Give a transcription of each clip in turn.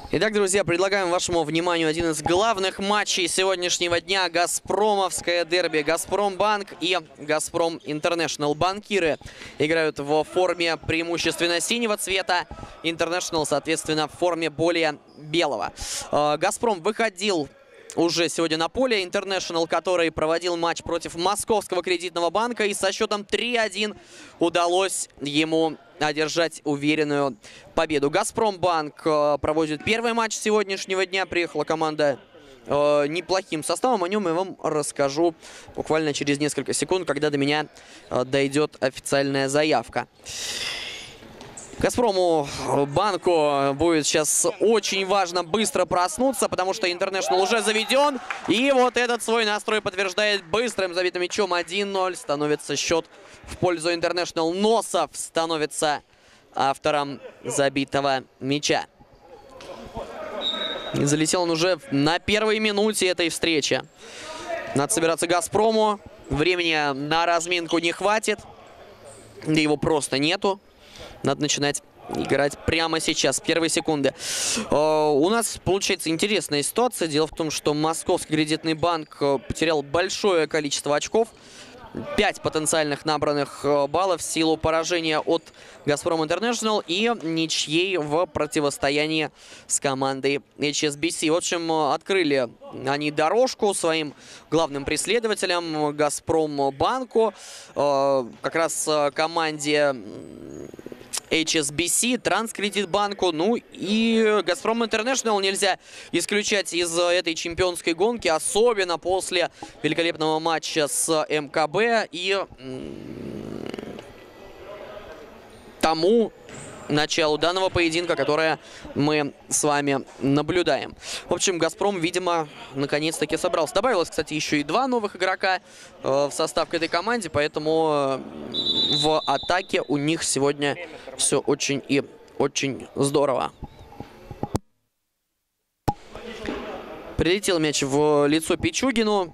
Итак, друзья, предлагаем вашему вниманию один из главных матчей сегодняшнего дня. Газпромовское дерби. Газпромбанк и Газпром Интернешнл. Банкиры играют в форме преимущественно синего цвета. Интернешнл, соответственно, в форме более белого. Газпром выходил уже сегодня на поле. Интернешнл, который проводил матч против Московского кредитного банка. И со счетом 3-1 удалось ему одержать уверенную победу. Газпромбанк проводит первый матч сегодняшнего дня. Приехала команда неплохим составом. О нем я вам расскажу буквально через несколько секунд, когда до меня дойдет официальная заявка. Газпрому банку будет сейчас очень важно быстро проснуться, потому что Интернешнл уже заведен. И вот этот свой настрой подтверждает быстрым забитым мячом. 1-0 становится счет в пользу Интернешнл. Носов становится автором забитого мяча. И залетел он уже на первой минуте этой встречи. Надо собираться Газпрому. Времени на разминку не хватит. Да его просто нету. Надо начинать играть прямо сейчас, первые секунды. У нас получается интересная ситуация. Дело в том, что Московский кредитный банк потерял большое количество очков. 5 потенциальных набранных баллов в силу поражения от Газпром Интернешнл и ничьей в противостоянии с командой HSBC. В общем, открыли они дорожку своим главным преследователям Газпромбанку, как раз команде HSBC, Транскредитбанку, ну и Газпром Интернешнл нельзя исключать из этой чемпионской гонки, особенно после великолепного матча с МКБ и тому началу данного поединка, которое мы с вами наблюдаем. В общем, Газпром, видимо, наконец-таки собрался. Добавилось, кстати, еще и 2 новых игрока в состав к этой команде, поэтому в атаке у них сегодня все очень и очень здорово. Прилетел мяч в лицо Пичугину.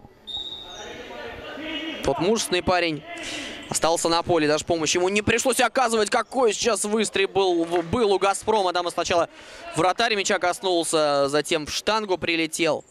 Тот мужественный парень остался на поле, даже помощь ему не пришлось оказывать. Какой сейчас выстрел был у Газпрома. Там сначала вратарь мяча коснулся, затем в штангу прилетел.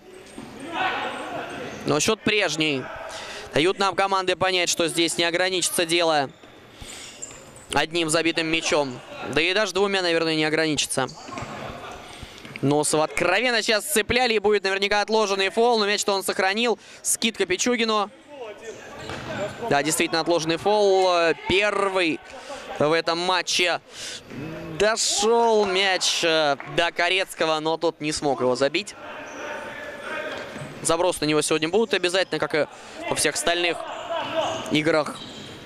Но счет прежний. Дают нам команды понять, что здесь не ограничится дело одним забитым мячом. Да и даже 2, наверное, не ограничится. Носова откровенно сейчас цепляли, и будет наверняка отложенный фол. Но мяч-то он сохранил. Скидка Пичугину. Да, действительно отложенный фол. Первый в этом матче. Дошел мяч до Корецкого, но тот не смог его забить. Забросы на него сегодня будут обязательно, как и во всех остальных играх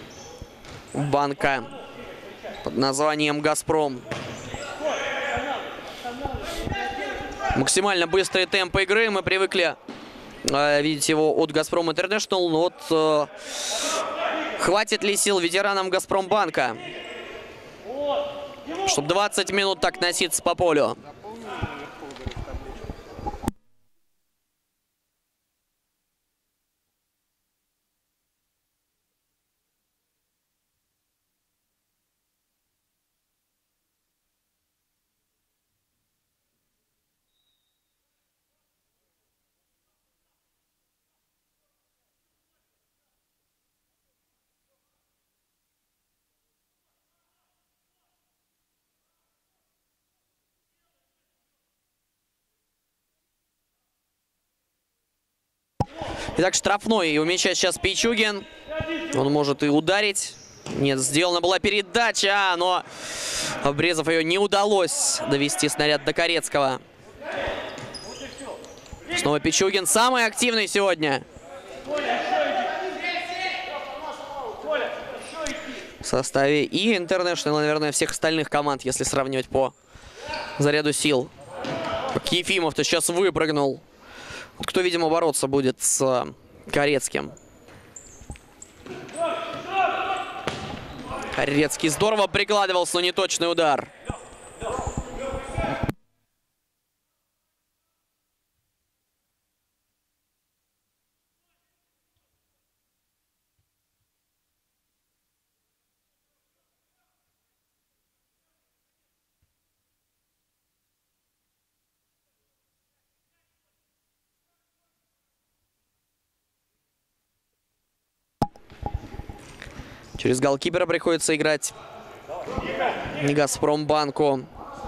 банка под названием «Газпром». Максимально быстрые темпы игры. Мы привыкли видеть его от Газпром Интернешнл. Но вот хватит ли сил ветеранам Газпромбанка, чтобы 20 минут так носиться по полю? Итак, штрафной. И у мяча сейчас Пичугин. Он может и ударить. Нет, сделана была передача, но обрезав ее, не удалось довести снаряд до Корецкого. Снова Пичугин. Самый активный сегодня в составе и Интернешнл, наверное, всех остальных команд, если сравнивать по заряду сил. Как Ефимов-то сейчас выпрыгнул. Кто, видимо, бороться будет с Корецким. Корецкий здорово прикладывался, но неточный удар. Через голкипера приходится играть Газпромбанку.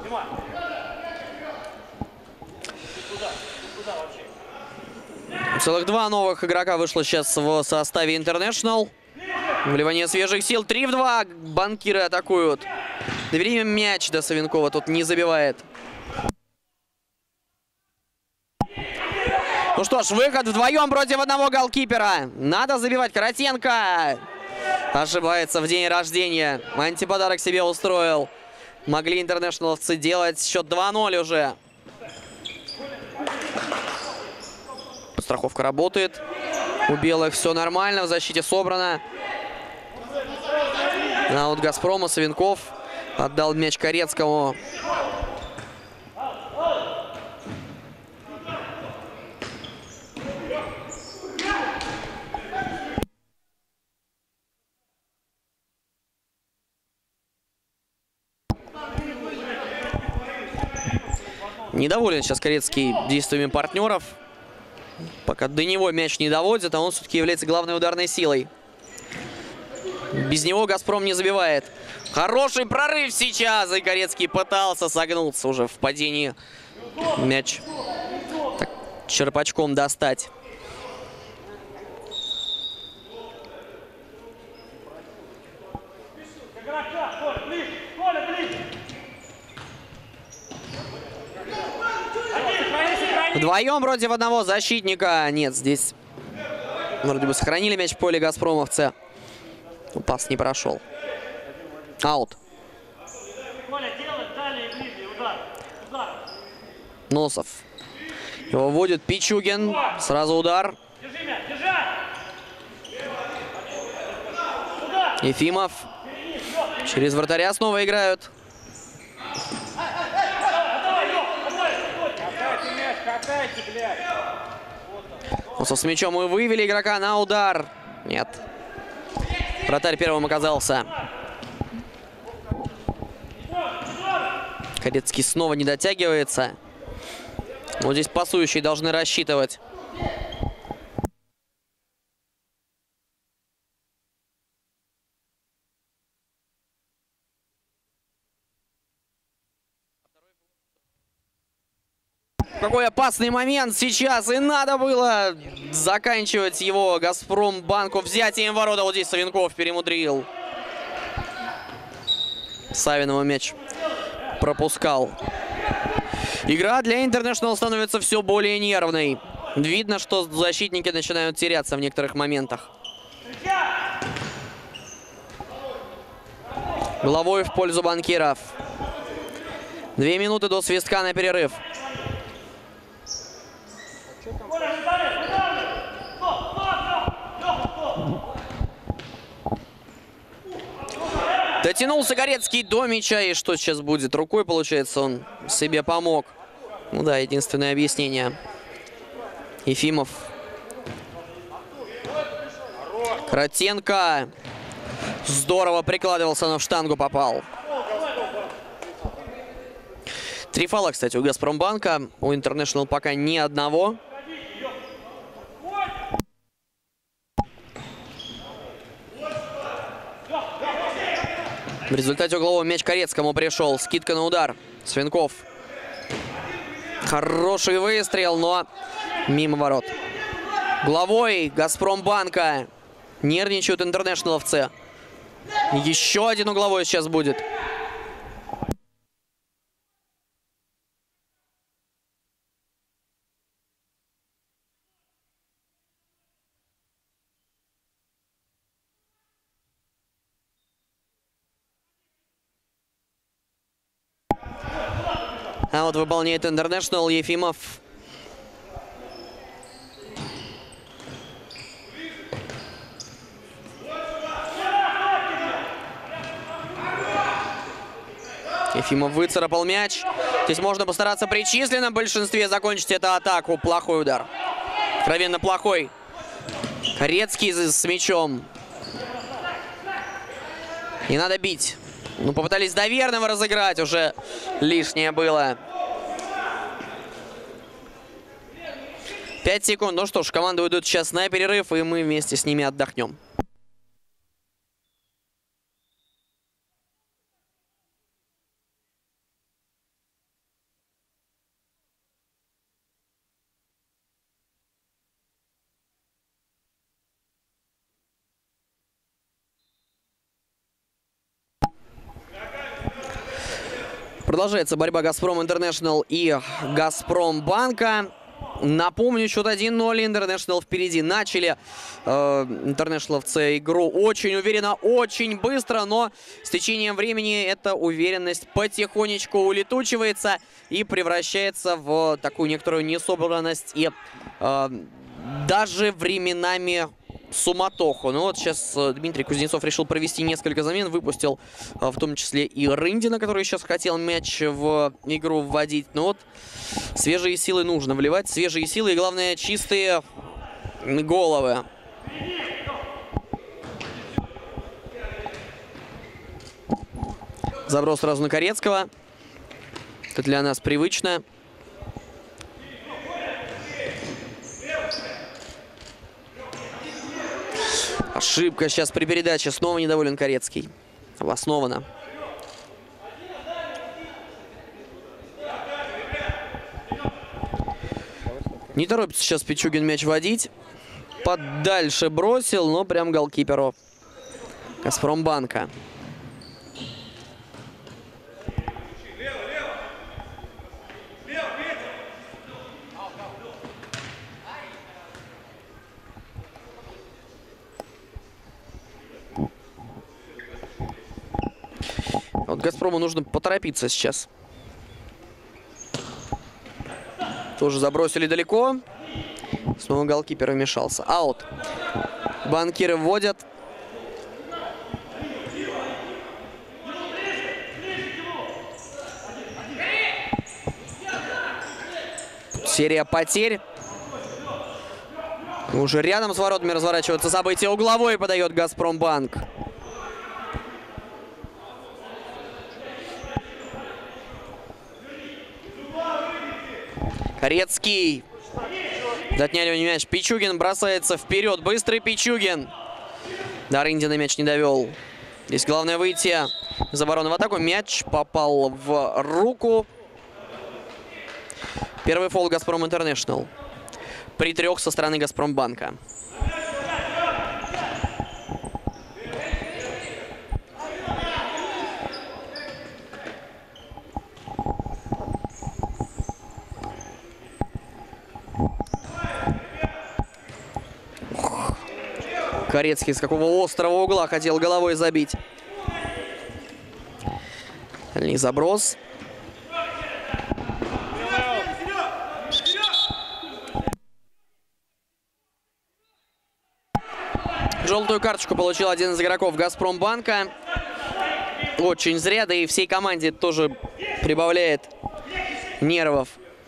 Целых 2 новых игрока вышло сейчас в составе International. Вливание свежих сил. 3 в 2. Банкиры атакуют. Довели мяч до Савенкова. Тут не забивает. Ну что ж, выход вдвоем против одного голкипера. Надо забивать. Коротенко ошибается в день рождения. Антиподарок себе устроил. Могли интернешнловцы делать счет 2-0 уже. Подстраховка работает. У белых все нормально. В защите собрано. Аут Газпрома. Савенков отдал мяч Корецкому. Недоволен сейчас Корецкий действиями партнеров. Пока до него мяч не доводит, а он все-таки является главной ударной силой. Без него Газпром не забивает. Хороший прорыв сейчас. И Корецкий пытался согнуться уже в падении. Мяч так черпачком достать. Вдвоем против одного защитника. Нет, здесь вроде бы сохранили мяч в поле газпромовцы. Пас не прошел. Аут. Носов. Его вводит Пичугин. Сразу удар. Ефимов. Через вратаря снова играют. Носов с мячом и вывели игрока на удар. Нет. Вратарь первым оказался. Корецкий снова не дотягивается. Вот здесь пасующие должны рассчитывать. Какой опасный момент сейчас. И надо было заканчивать его Газпромбанку взятием ворота. Вот здесь Савенков перемудрил. Савинова мяч пропускал. Игра для International становится все более нервной. Видно, что защитники начинают теряться в некоторых моментах. Головой в пользу банкиров. 2 минуты до свистка на перерыв. Дотянулся Корецкий до мяча. И что сейчас будет? Рукой, получается, он себе помог. Ну да, единственное объяснение. Ефимов. Коротенко. Здорово прикладывался, но в штангу попал. 3 фола, кстати, у Газпромбанка. У International пока ни одного. В результате углового мяч Корецкому пришел. Скидка на удар. Савенков. Хороший выстрел, но мимо ворот. Головой Газпромбанка. Нервничают интернешнловцы. Еще один угловой сейчас будет. А вот выполняет International Ефимов. Ефимов выцарапал мяч. Здесь можно постараться при численном большинстве закончить эту атаку. Плохой удар. Откровенно плохой. Корецкий с мячом. Не надо бить. Ну, попытались доверного разыграть, уже лишнее было. 5 секунд. Ну что ж, команды уйдут сейчас на перерыв, и мы вместе с ними отдохнем. Продолжается борьба «Газпром Интернешнл» и «Газпром Банка». Напомню, счет 1-0. Интернешнл впереди. Начали интернешнловцы игру очень уверенно, очень быстро, но с течением времени эта уверенность потихонечку улетучивается и превращается в такую некоторую несобранность и даже временами суматоху. Ну вот сейчас Дмитрий Кузнецов решил провести несколько замен. Выпустил в том числе и Рындина, который сейчас хотел мяч в игру вводить. Но вот свежие силы нужно вливать. Свежие силы и, главное, чистые головы. Заброс сразу на Корецкого. Это для нас привычно. Ошибка сейчас при передаче. Снова недоволен Корецкий. Обоснованно. Не торопится сейчас Пичугин мяч водить. Подальше бросил, но прям голкиперу Газпромбанка. Вот Газпрому нужно поторопиться сейчас. Тоже забросили далеко. Снова голкипер вмешался. Аут. Банкиры вводят. Серия потерь. Уже рядом с воротами разворачиваются события. Угловой подает Газпромбанк. Корецкий. Отняли у него мяч. Пичугин бросается вперед. Быстрый Пичугин. До Рындина мяч не довел. Здесь главное выйти из обороны в атаку. Мяч попал в руку. Первый фол «Газпром Интернешнл». При 3 со стороны Газпромбанка. Корецкий с какого острого угла хотел головой забить. Дальний заброс. Желтую карточку получил один из игроков Газпромбанка. Очень зря, да и всей команде тоже прибавляет нервов.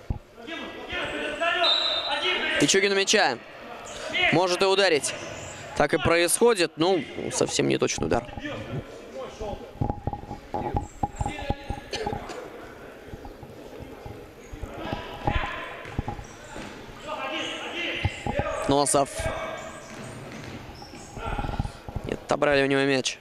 Пичугин у мяча. Может и ударить. Так и происходит. Ну, совсем не точный удар. Носов. Нет, отобрали у него мяч.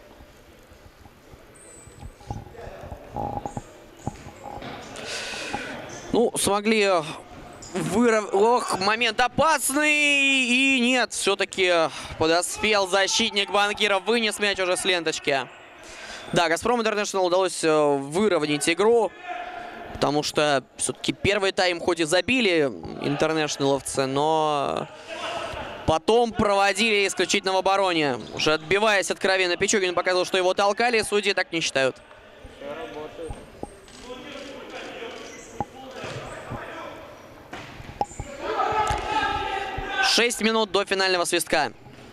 Ну, смогли... Ох, момент опасный. И нет, все-таки подоспел защитник банкира. Вынес мяч уже с ленточки. Да, «Газпром Интернешнл» удалось выровнять игру. Потому что все-таки первый тайм хоть и забили интернешнловцы, но потом проводили исключительно в обороне. Уже отбиваясь откровенно, Пичугин показал, что его толкали. Судьи так не считают. 6 минут до финального свистка.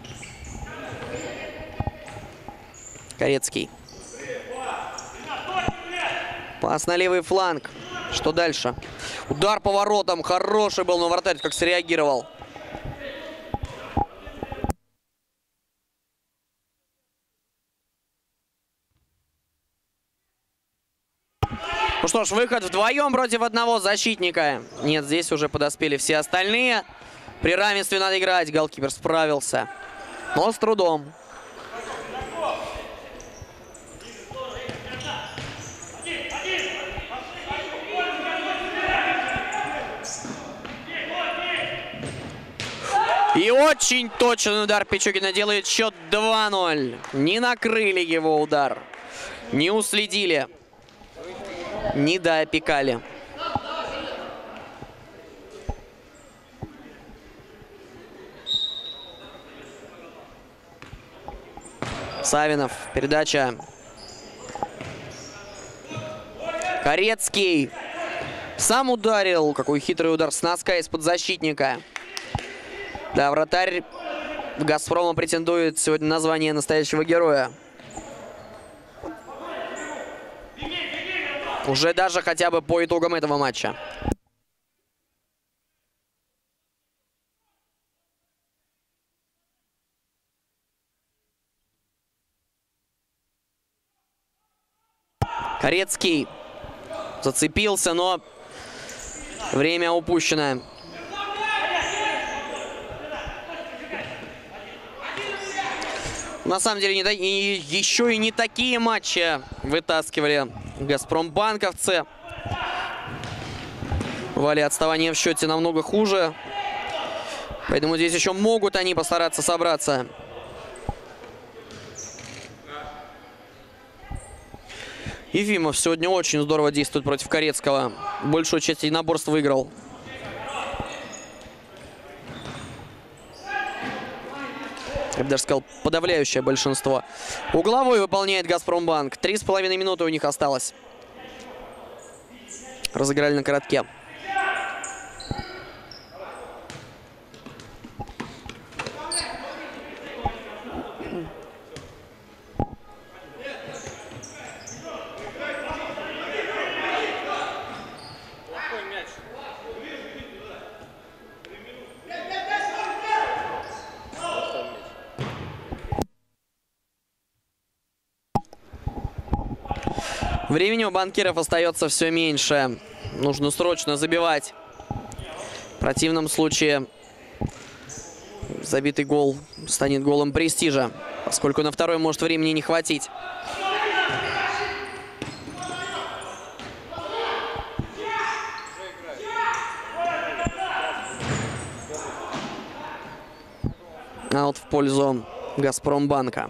Корецкий. Пас на левый фланг. Что дальше? Удар по воротам. Хороший был, но вратарь как среагировал. Ну что ж, выход вдвоем против одного защитника. Нет, здесь уже подоспели все остальные. При равенстве надо играть. Голкипер справился. Но с трудом. И очень точный удар Пичугина делает счет 2-0. Не накрыли его удар. Не уследили. не доопекали. Савинов. Передача. Корецкий. Сам ударил. Какой хитрый удар с носка из-под защитника. Да, вратарь «Газпрома» претендует сегодня на звание настоящего героя. Уже даже хотя бы по итогам этого матча. Корецкий зацепился, но время упущено. На самом деле, еще и не такие матчи вытаскивали газпромбанковцы. Бывали отставания в счете намного хуже. Поэтому здесь еще могут они постараться собраться. Ефимов сегодня очень здорово действует против Корецкого. Большую часть единоборств выиграл. Я бы даже сказал, подавляющее большинство. Угловой выполняет «Газпромбанк». 3,5 минуты у них осталось. Разыграли на коротке. Времени у банкиров остается все меньше. Нужно срочно забивать. В противном случае забитый гол станет голом престижа, поскольку на второй может времени не хватить. Аут в пользу «Газпромбанка».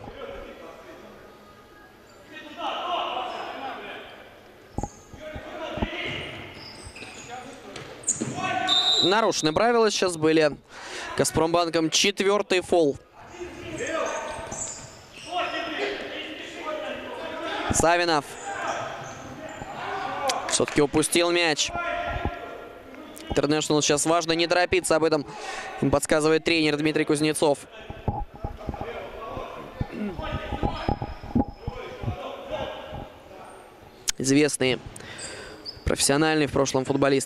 Нарушены правила сейчас были. «Газпромбанком» 4-й фол. Савинов. Все-таки упустил мяч. Интернешнл сейчас важно не торопиться, об этом им подсказывает тренер Дмитрий Кузнецов. Известный, профессиональный в прошлом футболист.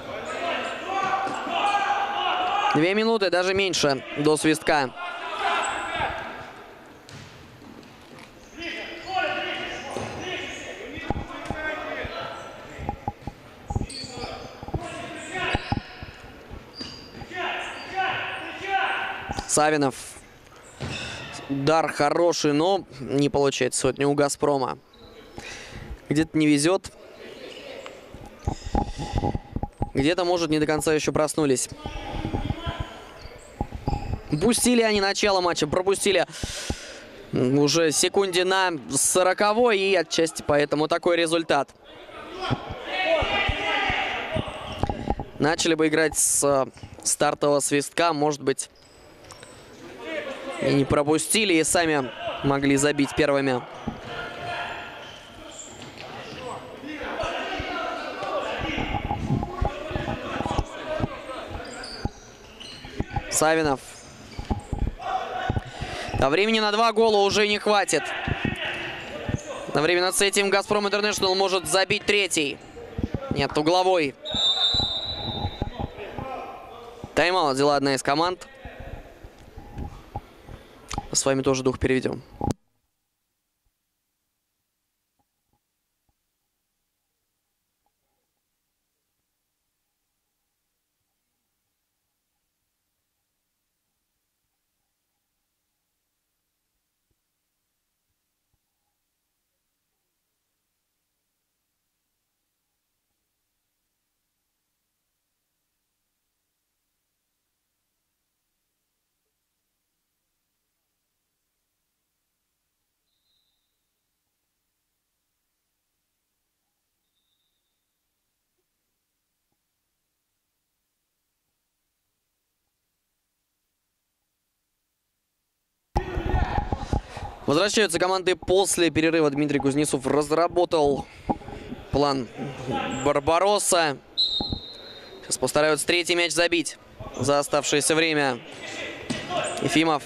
2 минуты, даже меньше, до свистка. Савинов. Удар хороший, но не получается сегодня у «Газпрома». Где-то не везет. Где-то, может, не до конца еще проснулись. Пустили они начало матча, пропустили уже секунде на 40-й, и отчасти поэтому такой результат. Начали бы играть с стартового свистка, может быть, и не пропустили, и сами могли забить первыми. Савинов. А времени на 2 гола уже не хватит. Одновременно с этим «Газпром Интернешнл» может забить 3-й. Нет, угловой. Тайм-аут взяла одна из команд. С вами тоже дух переведем. Возвращаются команды после перерыва. Дмитрий Кузнецов разработал план Барбаросса. Сейчас постараются третий мяч забить за оставшееся время. Ефимов.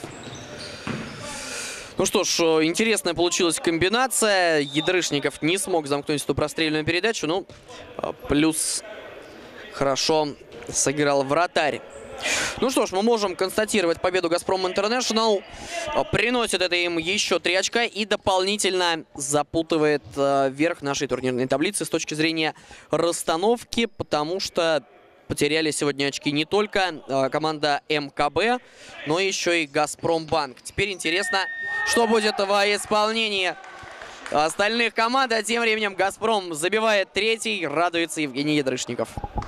Ну что ж, интересная получилась комбинация. Ядрышников не смог замкнуть эту прострельную передачу. Ну, плюс хорошо сыграл вратарь. Ну что ж, мы можем констатировать победу «Газпром Интернешнл». Приносит это им еще 3 очка и дополнительно запутывает верх нашей турнирной таблицы с точки зрения расстановки, потому что потеряли сегодня очки не только команда МКБ, но еще и «Газпромбанк». Теперь интересно, что будет в исполнении остальных команд. А тем временем «Газпром» забивает 3-й, радуется Евгений Ядрышников.